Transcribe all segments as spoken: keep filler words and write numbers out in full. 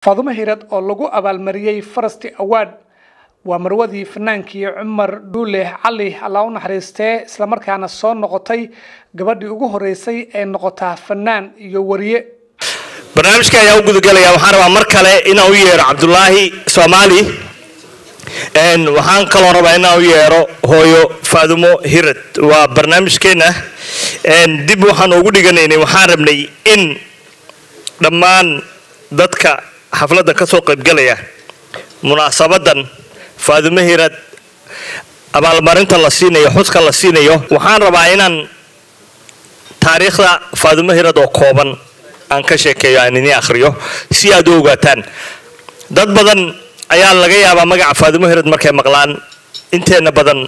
فاطمة هيرت oo lagu abaalmariyay Farasti Award waa marwadii fanaankii Cumar Duule Cali Allah u naxariistay isla markaana soo noqotay gabadhii ugu horeysay ee noqota fanaan iyo wariye barnaamijka ayaa u gudgalaya waxaan rabaa mar kale inaan u yeero Cabdullaahi Soomaali een waxaan kaloo rabaa inaan u yeero hooyo Faadumo Hirat waa barnaamijkeena een dib waxaan ugu dhiganaynay waxaan rabnay in dhammaan dadka xafladda ka soo qayb galaya munaasabadan Faadumo Hirat abaalmarinta la siinayo xuska la siinayo waxaan rabaa inaan taariikhda Faadumo Hirat oo kooban aan ka sheekeeyo aan idin akhriyo si aad u ogaataan dad badan ayaa laga yaabaa magaca Faadumo Hirat markay maqlaan inteena badan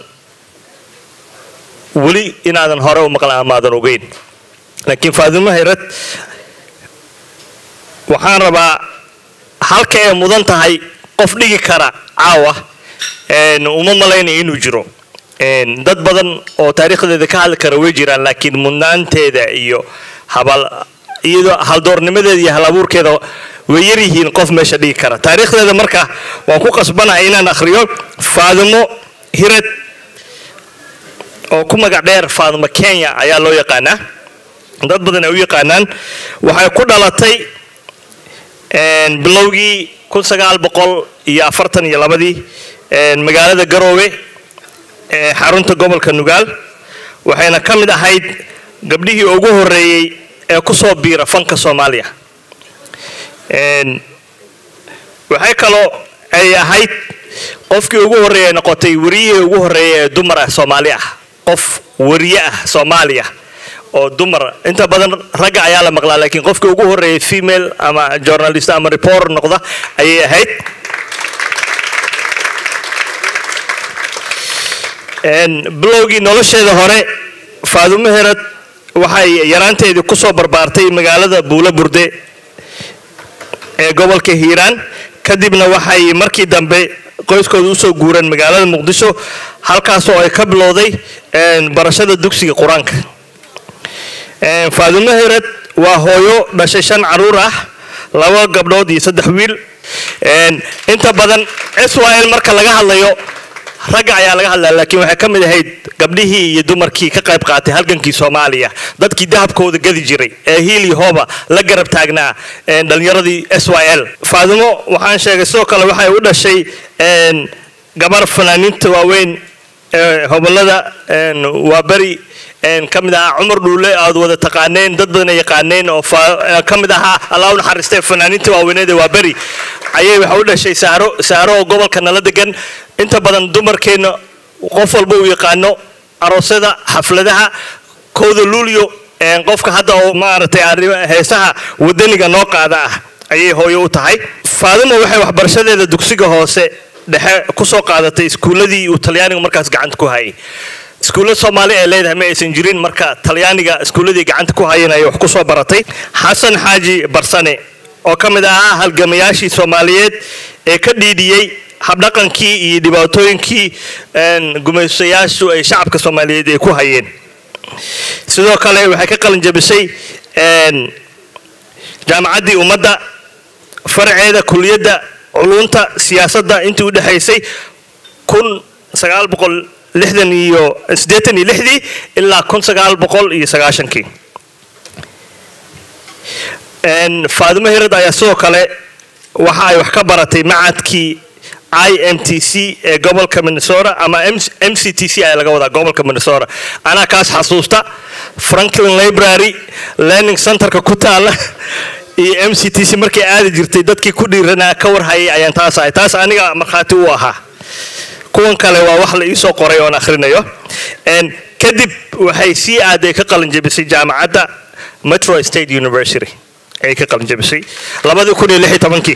wali inaadan hore u maqlaan ama aadan ogeyn laakiin Faadumo Hirat waxaan rabaa halka ay mudan tahay qof dhigi kara caawa een uma malaynay inuu jiro een dad badan oo taariikhdeeda ka hadli kara way jiraan laakiin mudnaanteeda iyo habal iyadoo haldoornimadeeda iyo halabuurkeeda way yar yihiin qof meesha dhigi kara taariikhdeeda marka waan ku qasbanahay inaan akhriyo Faadumo Hirat oo ku magac dheer Faadumo Kenya ayaa loo yaqaanaa dad badan ay u yaqaanaan waxay ku dhalatay een bilowgii kun sagaal boqol iyo afartan iyo laba een magaalada Garowe ee xarunta gobolka Nugaal waxayna ka mid ahayd gabdhihii ugu horeeyay ee ku soo biira fanka Soomaaliya een waxay kaloo ay ahayd qofkii ugu horeeyay noqotay wariyay ugu horeeyay dumar ah Soomaaliya qof wariye ah Soomaaliya oo dumar inta badan rag ayaa la maqlaa laakiin qofkii ugu horeeyay female ama journalist ama reporter noqda ayay ahayd een blogii nolosheeda hore Faadumo Hirat waxay yaraanteedii ku soo barbaartay magaalada Buula Burde ee gobolka Hiiraan kadibna waxay markii dambe qoyskooda u soo guureen magaalada Muqdisho halkaas oo ay ka bilowday een barashada dugsiga Quraanka een Faadumo Hirat waa hooyo dhashay shan caruur ah laba gabdhood iyo saddex wiil een inta badan S Y L marka laga hadlayo rag ayaa laga hadlaa laakiin waxay ka mid ahayd gabdhihii iyo dumarkii ka qayb qaatay halgankii Soomaaliya dadkii dahabkooda gadi jiray ee hiil iyo hooba la garab taagnaa een dhalinyaradii S Y L Faadumo waxaan sheegay soo kale waxay u dhashay een gabar fanaaniinta waaweyn ee hobolada een waa bari een kamid ah Cumar Duule aad wada taqaaneen dad badan ay yaqaaneen oo kamid ah Allah u naxariistay fanaaniinta waaweynada waa bari ayay waxa u dhashay saaro saaro gobolka nala degan inta badan dumarkeena qof walba uu yaqaano aroosada xafladaha kooda luuliyo een qofka hadda oo maartay arrimaha heesaha wadaniga noo qaada ah ayay hooyo u tahay Faadumo waxay waxbarashadeeda dugsiga hoose dhexe ku soo qaadatay iskuuladii uu Talyaaniga markaas gacanta ku hayay iskuulada Soomaaliya ee leedahay ma aysan jirin marka Talyaaniga iskuuladii gacanta ku hayeen ay wax ku soo baratay Xasan Xaaji Barsane oo kamid ah halgamayaashii Soomaaliyeed ee ka dhiidiyay habdhaqankii iyo dhibaatooyinkii een gumaystayaashu ay shacabka Soomaaliyeed ay ku hayeen sidoo kale waxay ka qalin jabisay een jaamacadii ummadda farceeda kulliyadda culunta siyaasadda intii u dhaxaysay kun sagaal boqol lixdan iyo siddeetan iyo lix ilaa kun sagaal boqol iyo sagaashan een Faadumo Hirat ayaa soo kale waxa ay wax ka baratay macadkii I M T C ee gobolka Minnesota ama M C T C ay laga wadaa gobolka Minnesota ana kaas xasuusta Franklin Library Learning Center-ka ku taala iyo M C T C markay aad jirtay dadkii ku dhiiranaa ka war hayay ayaan taas ay taas aniga marxaati u ahaa kuwan kale waa wax la ii soo qoray oo aan akhrinayo een kadib waxay si aaday ka qalin jabisay jaamacadda Metro State University ay ka qalin jabisay laba kun iyo lix iyo toban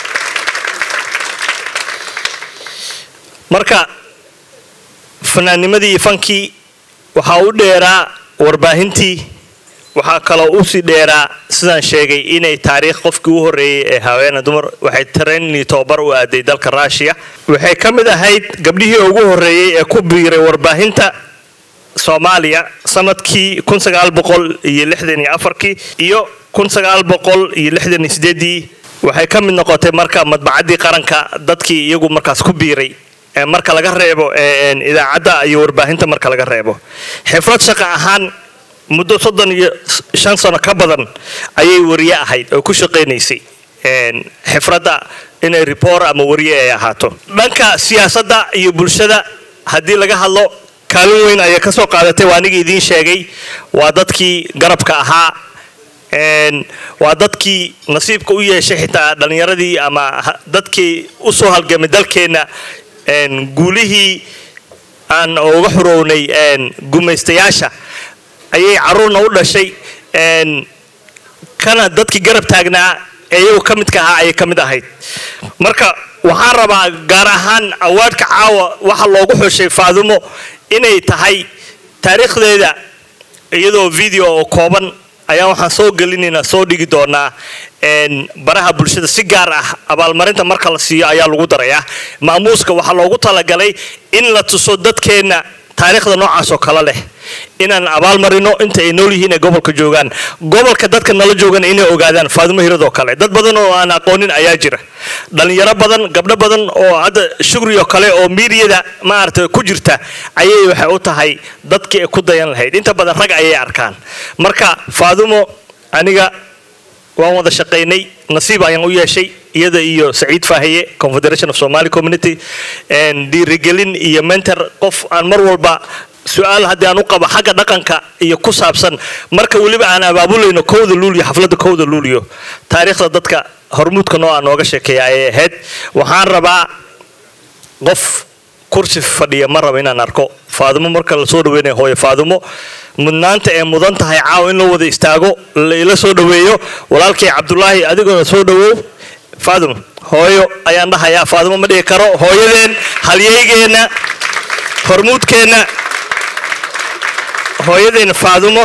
marka fanaanimadii fankii waxa uu dheeraa warbaahintii waxa kale oo si dheeraa sidaan sheegay inay taariikh qofkii u horeeyay ee haweeneyda dumar waxay training tababar u aaday dalka Russia waxay ka mid ahayd gabdhihii ugu horeeyay ee ku biiray warbaahinta Soomaaliya sanadkii kun sagaal boqol iyo lixdan iyo afar iyo kun sagaal boqol iyo lixdan iyo siddeed waxay ka mid noqotay marka madbacadii qaranka dadkii iyagu markaas ku biiray marka laga reebo idaacadda iyo warbaahinta marka laga reebo xifrad shaqo ahaan muddo soddon iyo shan sano ka badan ayay wariye ahayd oo ku shaqaynaysay xifradda inay report ama wariye ay ahaato dhanka siyaasadda iyo bulshada haddii laga hadlo kaalin weyn ayay ka soo qaadatay waa aniga idiin sheegay waa dadkii garabka ahaa waa dadkii nasiibka u yeeshay xitaa dhallinyaradii ama dadkii u soo halgamay dalkeenna guulihii aan uga xurownay gumaystayaasha ayay caruurna u dhashay kana dadkii garab taagnaa iyagu ka midka ahaa ayay ka mid ahayd marka waxaan rabaa gaar ahaan awaadka caawa waxa loogu xushay Faadumo inay tahay taariikhdeeda iyadoo video oo kooban ayaa waxaan soo gelinaynaa soo dhigi doonaa baraha bulshada si gaar ah abaalmarinta marka la siiyo ayaa lagu darayaa maamuuska waxa loogu talagalay in la tuso dadkeena taariikhda noocaas oo kala leh inaan abaalmarino inta ay nool yihiin ee gobolka joogaan gobolka dadka nala joogan inay ogaadaan Faadumo Hirad oo kale dad badan oo aan aqoonin ayaa jira dhalinyaro badan gabdho badan oo hadda shugri oo kale oo meediada ma aragtay ku jirta ayay waxay u tahay dadkii ku dayan lahayd inta badan rag ayay arkaan marka Faadumo aniga waan wada shaqeynay nasiib ayaan u yeeshay iyada iyo Saciid Faahiye Confederation of Somali Community and dhiirigelin iyo mentor qof aan mar walba su'aal haddii aan u qabo xagga dhaqanka iyo ku saabsan marka waliba aan abaabulayno kowda luuliyo xafladda kowda luuliyo taariikhda dadka hormuudka noo aan nooga sheekeeyaa ay ahayd waxaan rabaa qof kursi fadhiya ma rabo inaan arko Faadumo marka la soo dhaweynayo hooyo Faadumo mudnaanta ee mudan tahay caaw in la wada istaago la soo dhaweeyo walaalkay Cabdullaahi adigoo soo dhawow Faadumo hooyo ayaan dhahayaa Faadumo ma dhihi karo hooyadeen halyeygeena hormuudkeena hooyadeen Faadumo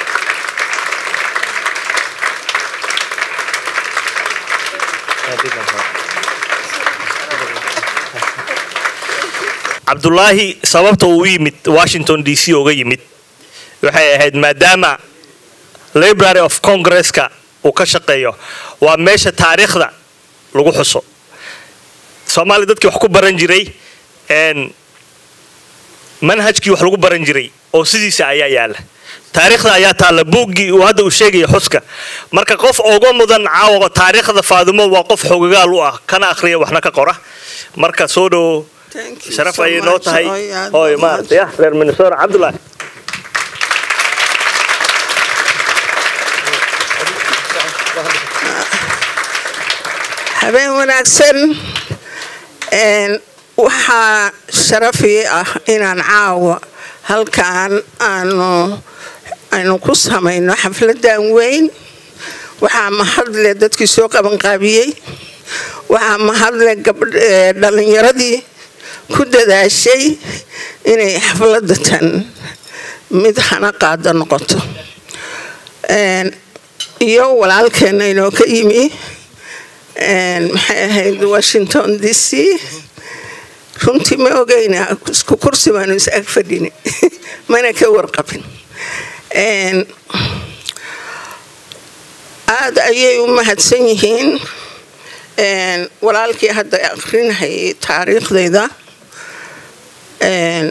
Cabdullaahi sababta uu yimid Washington D C uga yimid waxay ahayd maadaama Library of Congress-ka uu ka shaqeeyo waa meesha taariikhda lagu xuso Soomaali dadkii wax ku baran jiray een manhajkii wax lagu baran jiray oo sidiisa ayaa yaala taariikhda ayaa taala buuggii uu hadda u sheegay xuska marka qof ugu mudan caawa taariikhda Faadumo waa qof xogaal u ah kana akhriya waxna ka qora marka soo dhow sharaf ay noo tahay hooy maartay ah reer Minnesota Cabdullaahi habeen wanaagsan een waxa sharafi ah inaan caawa halkaan aanu aanu ku samayno xafladan weyn waxa mahadle dadkii soo qaban qaabiyay waxa mahadle gabdhaha dhalinyaradii ku dadaashay inay xafladatan mid hana qaada noqoto een iyo walaalkeena inoo ka yimi een maxay ahayd Washington D C runtii ma ogeyna isku kursi baan is ag fadhini mana ka warqabin een aad ayay u mahadsan yihiin een walaalkii hadda akhrinayay taariikhdayda een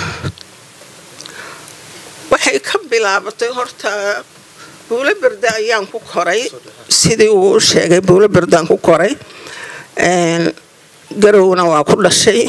waxay ka bilaabatay horta Buula Berde ayaan ku koray sidii uu sheegay Buula Berde ku koray een garowna waa ku dhashay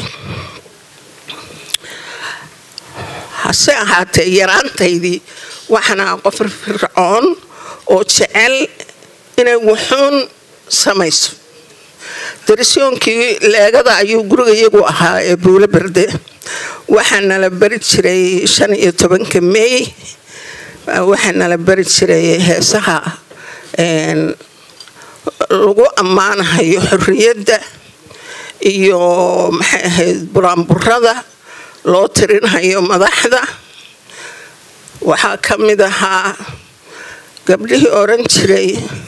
hase ahaatee yaraantaydii waxana qof fircoon oo jecel inay wuxuun samayso darisoonkii leegada ayuu guriga iyagu ahaa ee Buula Berde waxaana la bari jiray shan iyo tobanka May waxaana la bari jiray heesaha een lagu ammaanayo xurriyadda iyo maxay ahayd buraanburada loo tirinayo madaxda waxaa ka mid ahaa gabdhihii oran jiray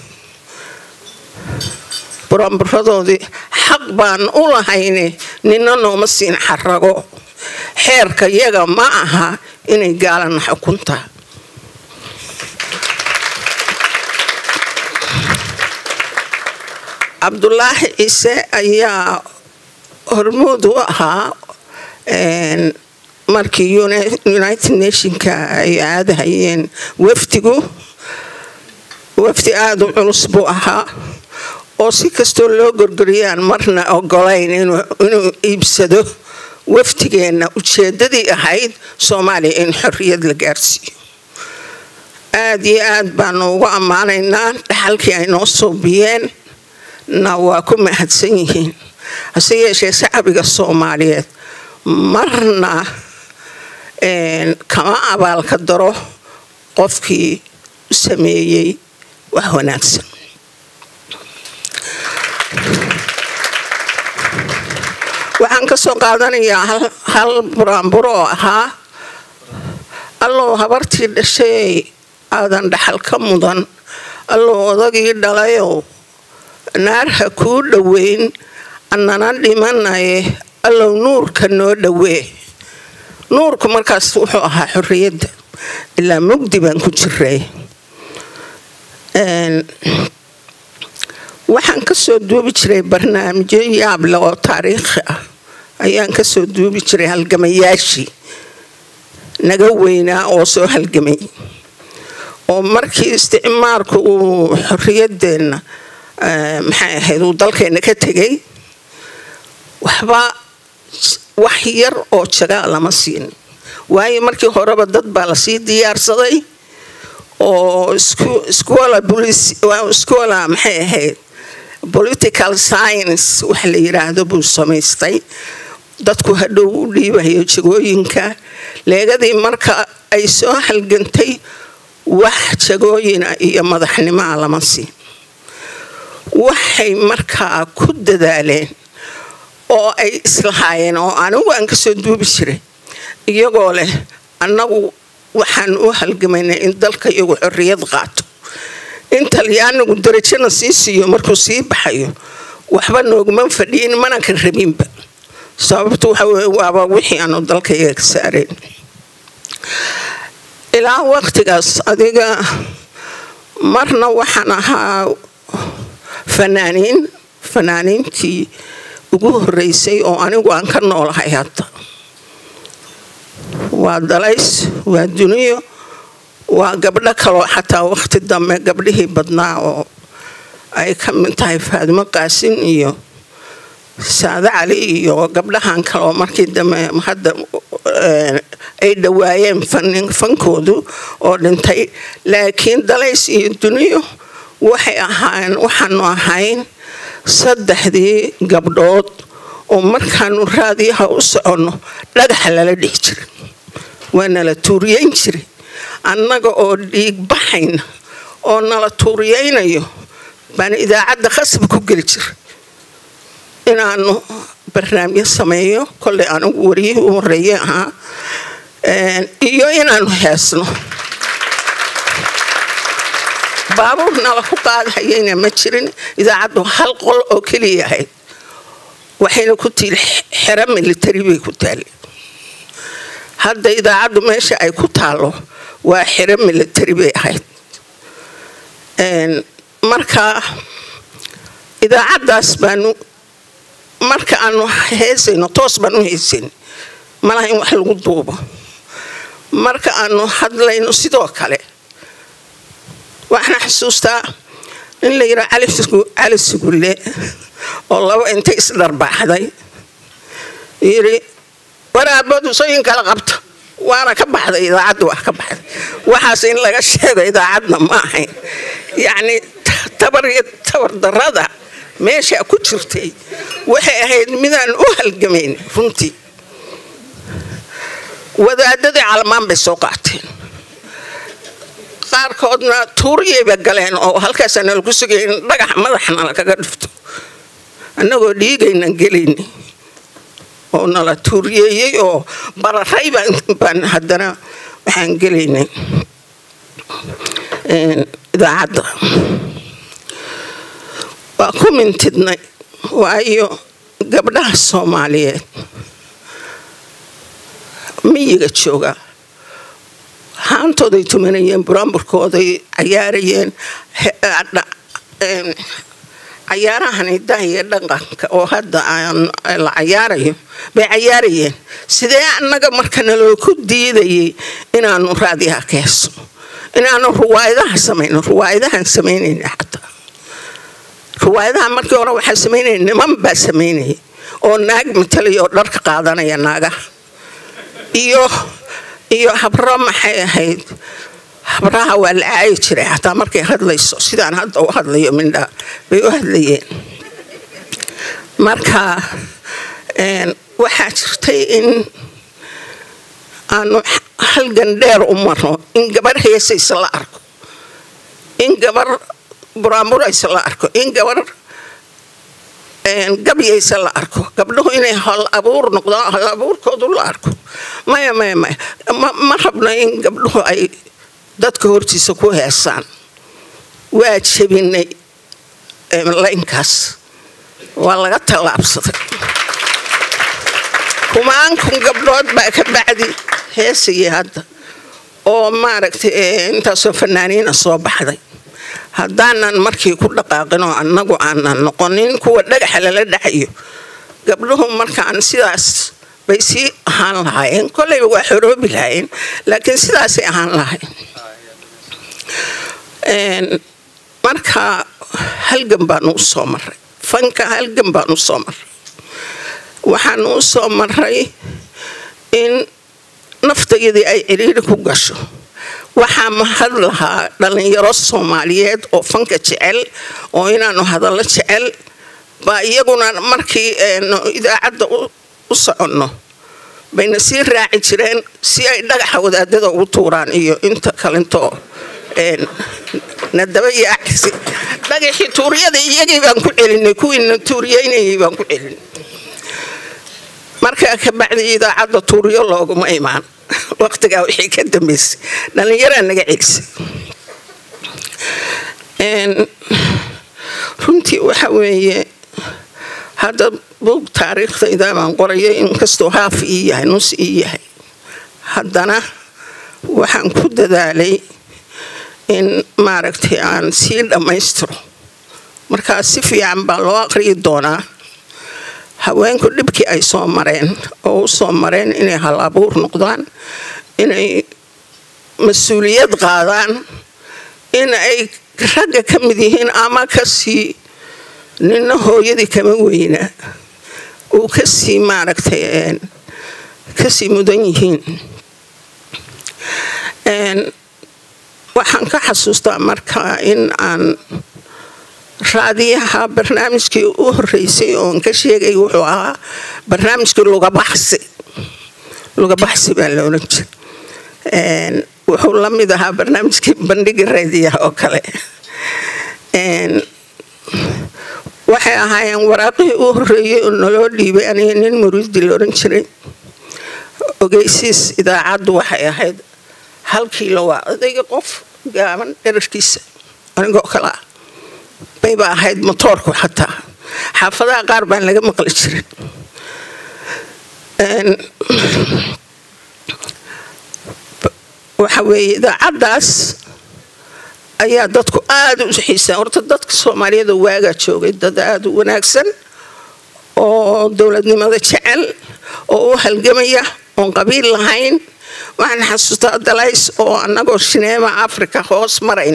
buraanburadoodii xaq baan u lahayne nina nooma siin xarago xeerka iyaga ma aha inay gaalana xukunta cabdulaahi ciise ayaa hormuud u ahaa markii united nationka ay aadahayeen wafdigu wafdi aada u culus buu ahaa oo si kastoo loo gorgoriyaan marna ogolayn inuu iibsado wafdigeenna ujeedadii ahayd soomaaliya in xorriyad la gaarsiiyo aad iyo aad baanu ugu ammaanaynaa dhaxalkii ay noo soobiyeen na waa ku mahadsan yihiin hase yeeshee shacbiga soomaaliyeed marna kama abaalka daro qofkii u sameeyey wax wanaagsan waxaan ka soo qaadanayaa hal buraanburo oo ahaa allow habartii dhashay aadan dhaxal ka mudan allow odagii dhalayow naar ha kuu dhoweyn annana dhimanaye allow nuurka noo dhowee nuurku markaas wuxuu ahaa xorriyadda ilaa mugdi baan ku jiray waxaan ka soo duubi jiray barnaamijyo yaable oo taariikhi ah ayaan ka soo duubi jiray halgamayaashii naga weynaa oo soo halgamay oo markii isticmaalku uu xorriyadeenna maxay ahayd uu dalkeena ka tegay waxba wax yar oo jagaa lama siin waayo markii horeba dad baa la sii diyaarsaday oo iskoola police iskoola maxay ahayd political science wax la yiraahdo buu samaystay dadku hadhow u dhiibayo jagooyinka leegadii marka ay soo halgantay wax jagooyina iyo madaxnimo lama siin waxay markaa ku dadaaleen oo ay islahaayeen oo anigu aan ka soo duubi jiray iyagoo leh annagu waxaan u halgamaynay in dalka iyagu xorriyad qaato in talyaanigu darajana sii siiyo markuu sii baxayo waxba nooguma fadhiin mana ka rabinba sababtu waxa weeye waaba wixii aanu dalka iyaga ka saareen ilaa waqtigaas adiga marna waxaan ahaa fanaaniin fanaaniintii ugu horreysay oo anigu aan ka noolahay hadda waa dalays waa duniyo waa gabdho kaloo xataa waqti dambe gabdhihii badnaa oo ay ka mid tahay faadimo qaasin iyo saade cali iyo gabdhahan kaloo markii dambe hadda ay dhawaayeen fankoodu oo dhintay laakiin dalays iyo duniyo waxay ahaayeen waxaanu ahayn saddexdii gabdhood oo markaanu raadiyaha u soconno dhagaxa lala dhihi jiray waa nala tuuriyeyn jiray annaga oo dhiig baxayna oo nala tuuriyeynayo baan idaacadda khasab ku geli jiray inaanu barnaamijyo sameeyo kolley anigu wariyihii u horreeye ahaa iyo inaanu heesno baabuur nala ku qaadahayeyna ma jirin idaacaddu hal qol oo keliya ahayd waxayna ku tiil xero military bay ku taali hadda idaacaddu meesha ay ku taalo waa xero military bay ahayd marka idaacaddaas baanu marka aanu heesayno toos baan u heesayn malaha in wax lagu duubo marka aanu hadlayno sidoo kale waxaan xasuustaa in la yira cali sugulle oo laba intay isdarbaaxday yiri waraabadu sooyin kala qabta waana ka baxday idaacaddu wax ka baxday waxaas in laga sheego idaacadna ma ahayn yacni tabar tabar darada meesha ku jirtay waxay ahayd midaan u halgamayn runtii wadaadadii calmaan bay soo qaateen qaarkoodna tuuriyayba galeen oo halkaasana lagu sugay in dhagax madaxna lagaga dhufto annagoo dhiigaynan gelayni oo nala tuuriyeeyey oo bararay baan haddana waxaan gelaynay idaacadda waa ku mintidnay waayo gabdhaha soomaaliyeed miyiga jooga haantooday tumanayeen buraanburkooday cayaarayeen cayaarahan hidaha iyo dhaqanka oo hadda aan la cayaarayo bay cayaarayeen sidee annaga markana loo ku diidayay inaanu raadiyaha ka heeso inaanu ruwaayadaha samayno ruwaayadahan samaynayna xataa ruwaayadaha markii hore waxaa samaynaya niman baa samaynayay oo naag matalaya oo dharka qaadanaya naagaha iyo iyo habro maxay ahayd habraha waa la caayi jiray xataa markay hadlayso sidaan hadda u hadlayo mindhaa bay u hadlayeen marka waxaa jirtay in aanu halgan dheer u marno in gabar heesaysa la arko in gabar buraamuraysa la arko in gabar gabyaysa la arko gabdhuhu inay hal abuur noqdaan hal abuurkoodu la arko maya maya maya ma rabno in gabdhuhu ay dadka hortiisa ku heesaan waa jabinay laynkaas waa laga tallaabsaday kumaan kun gabdhood baa ka bacdi heesayay hadda oo maaragtay intaasoo fanaaniina soo baxday haddaanan markii ku dhaqaaqin oo annagu aanan noqonin kuwa dhagaxa lala dhacayo gabdhuhu markaan sidaas bay sii ahaan lahaayeen kolleyba waa xoroobi lahaayeen laakiin sidaasay ahaan lahayn marka halgan baan u soo maray fanka halgan baan u soo maray waxaan u soo maray in naftayadii ay ciriiri ku gasho waxaa mahad lahaa dhalinyaro Soomaaliyeed oo fanka jecel oo inaanu hadallo jecel baa iyaguna markii idaacadda u soconno bayna sii raaci jireen si ay dhagaxa wadaadada ugu tuuraan iyo inta kalento nadaba yaacsi dhagaxii tuuriyada iyagii baan ku celinay kuwiina tuuriyeynayay baan ku celinay markaa ka bacdi idaacadda tuuriyo looguma imaan waqtigaa wixii ka dambeysay dhalinyaraa naga celisay runtii waxa weeye hadda buug taariikhdayda baan qorayay inkastoo haaf ii yahay nus ii yahay haddana waxaan ku dadaalay in maaragtay aan sii dhammaystiro markaa si fiican baa loo aqriyi doonaa haweenku dhibkii ay soo mareen oo u soo mareen inay hal abuur noqdaan inay mas-uuliyad qaadaan in ay ragga ka mid yihiin ama kasii nina hooyadii kama weynaa uu kasii maaragtay kasii mudan yihiin waxaan ka xasuustaa markaa in aan raadiyaha barnaamijkii u horeysay oon ka sheegay wuxuu ahaa barnaamijkii lugabaxsi lugabaxsi baa la oran jiray wuxuu la mid ahaa barnaamijkii bandhigi raadiyaha oo kale waxay ahaayeen waraaqihii u horeeyay oo naloo dhiibay aniga nin muriidi la oran jiray ogeysiis idaacaddu waxay ahayd hal kiilo waa odayga qof gaaban dherarkiisa anigoo kale ah bayba ahayd motoorku xataa xaafadaha qaar baan laga maqli jirin waxa weeye idaacaddaas ayaa dadku aada u xiisaan horta dadka Soomaaliyeed waaga joogay dad aada u wanaagsan oo dowladnimada jecel oo u halgamaya oo qabiil lahayn waxaan xasuustaa dalays oo annagoo shineema Afrika hoos marayn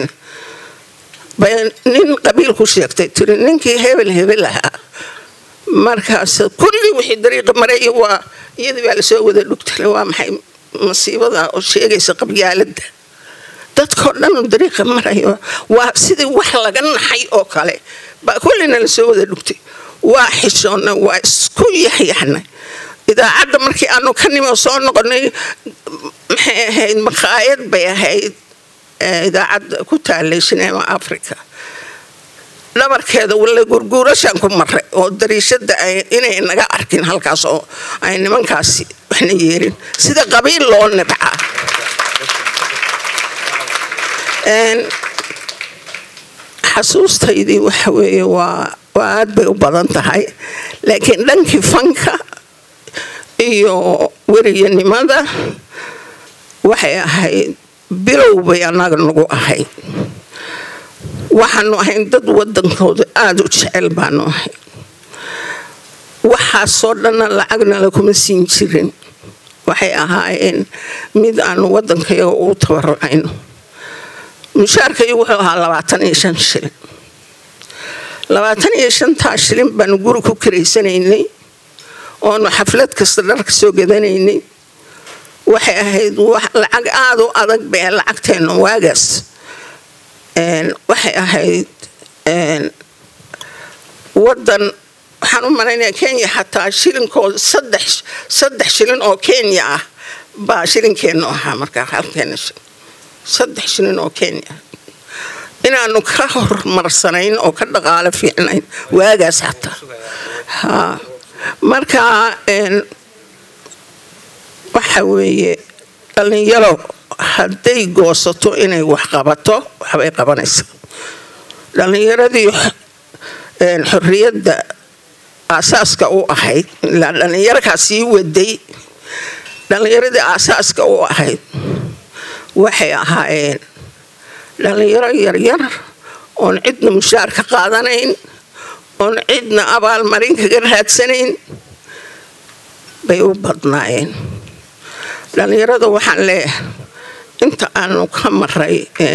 nin qabiil ku sheegtay tiri ninkii hebel hebel ahaa markaas kulli wixii dariiqa maray waa iyadii baa la soo wada dhugtay waa maxay masiibada oo sheegaysa qabyaaladda dadkoo dhan dariiqa maray waa sidii wax laga naxay oo kale baa kullina la soo wada dhugtay waa xishoona waa isku yaxyaxnay idaacadda markii aanu ka nimo soo noqonay maxay ahayd maqaayad bay ahayd idaacadda ku taalay shineema Afrika dhabarkeeda wala gurguurashan ku maray oo dariishada inay naga arkin halkaas oo ay nimankaasi waxna yeerin sida qabiil loo nabca een xasuustaydii waxa weeye waa aad bay u badan tahay laakiin dhankii fanka iyo weriyanimada waxay ahayd bilow bay anaga nagu ahayd waxaanu ahayn dad wadankooda aada u jecel baanu ahay waxaasoo dhanna lacagna lakuma siin jirin waxay ahaayeen mid aanu wadankayaga ugu tabarucayno mushaarkayo wuxuu ahaa labaatan iyo shan shilin labaatan iyo shantaa shilin baanu guri ku kiraysanaynay oonu xaflad kasta dharka soo gadanaynay waxay ahayd lacag aada u adag bee lacagteena waagaas waxay ahayd wadan waxaan u malaynaya kenya xataa shilinkooda saddex saddex shilin oo kenya ah baa shilinkeenu ahaa markaa halkeena saddex shilin oo kenya inaanu ka horumarsanayn oo ka dhaqaale fiicnayn waagaas xataa ha markaa waxa weeye dhalinyaro hadday goosato inay wax qabato waxbay qabanaysaa dhalinyaradii xorriyadda aasaaska u ahayd ilaa dhalinyarkaa sii waday dhalinyaradii aasaaska u ahayd waxay ahaayeen dhalinyaro yaryar oon cidna mushaar ka qaadanayn oon cidna abaalmarin kaga raadsanayn bay u badnaayeen dhalinyarada waxaan leeyahay inta aanu ka maray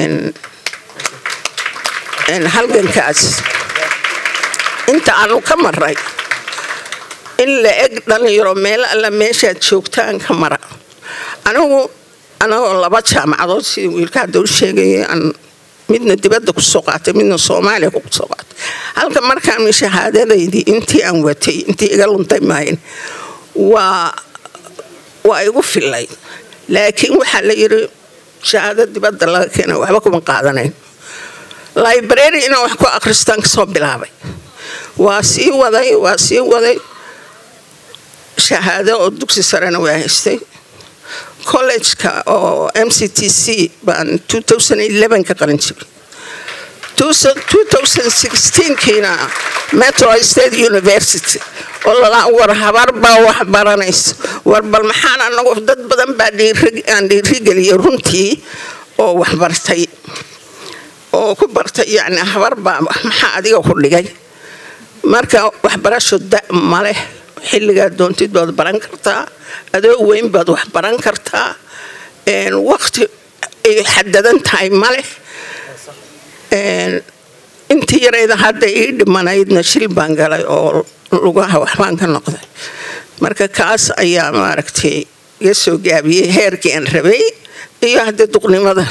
halgankaas inta aanu ka maray in la eg dhalinyaro meel alla meeshaad joogtaan ka mara anigu anagoo laba jaamacadood sidii wiilka hadda u sheegayay aan midna dibadda ku soo qaatay midna soomaaliya ku soo qaatay halka markaan shahaadadaydii intii aan watay intii iga luntay maayn waa waa igu filay laakiin waxaa la yiri shahaado dibadda laga keenay waxba kuma qaadanayn library inaan wax ku akhristaan ka soo bilaabay waa sii waday waa sii waday shahaado oo dugsi sarena waa haystay college-ka oo M C T C baan two thousand eleven ka qaran jiray two thousand sixteen kiina Metro State University oo la war habar baa wax baranayso war bal maxaan anagu dad badan baa aan dhiirigeliyay runtii oo wax bartay oo ku bartay yani habar baa maxaa adiga ku dhigay marka wax barasho male xilliga doontid baad baran kartaa adoo weyn baad wax baran kartaa een waqti ay xadadan tahay male een intii yarayda hadda ii dhimanaydna shil baan galay oo lugaha waxbaan ka noqday marka kaas ayaa maaragtay iga soo gaabiyey heerkii aan rabay iyo hadda duqnimada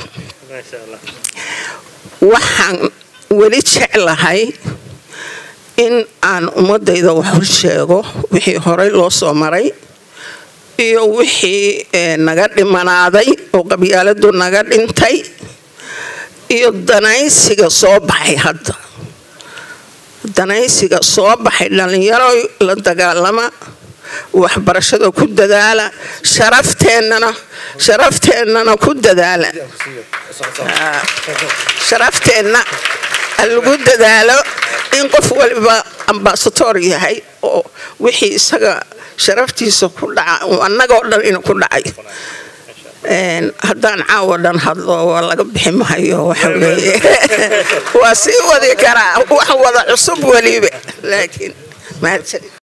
waxaan weli jeclahay in aan ummadayda wax u sheego wixii horey loo soo maray iyo wixii naga dhimanaaday oo qabyaaladu naga dhintay iyo danaysiga soo baxay hadda danaysiga soo baxay dhalinyaro la dagaalama waxbarashada ku dadaala sharafteenana sharafteenana ku dadaala sharafteenna lagu dadaalo in qof waliba ambassador yahay oo wixii isaga sharaftiisa ku dhaca annaga oo dhan inuu ku dhacay een haddaan caawa dhan hadlo waa laga bixi maayo waxa weeye waa sii wadi karaa wax wada cusub waliba laakiin ma